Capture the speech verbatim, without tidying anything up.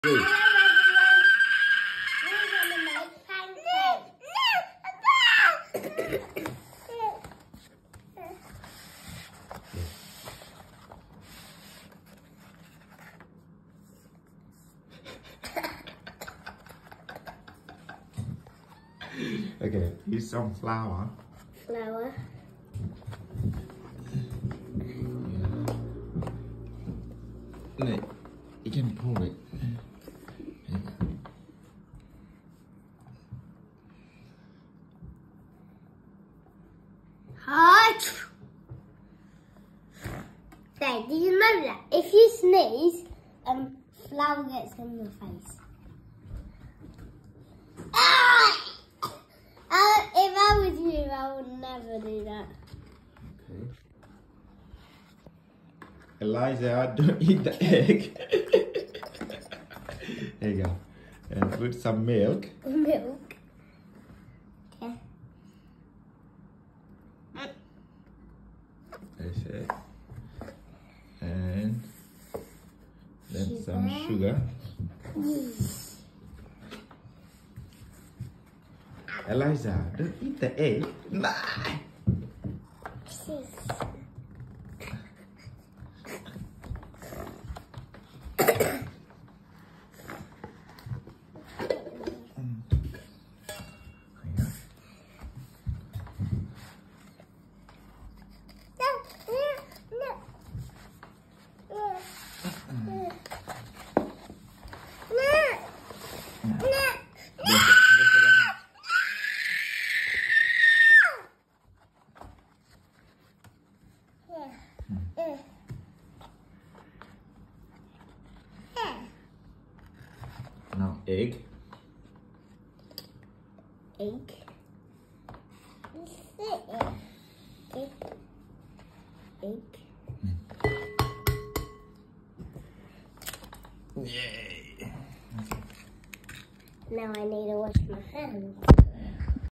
Three. We're gonna make pancakes. Okay, use some flour. Flour. No, you can pull it. Hot. Dad, do you know that if you sneeze, um, flour gets in your face? Ah! Uh, if I was you, I would never do that. Okay. Eliza, don't eat the egg. There you go. And put some milk. Milk. Okay. That's it. And then Sugar. some sugar. Eliza, don't eat the egg. Nah. Now egg. Egg. Egg. Egg. Yay! Now I need to wash my hands.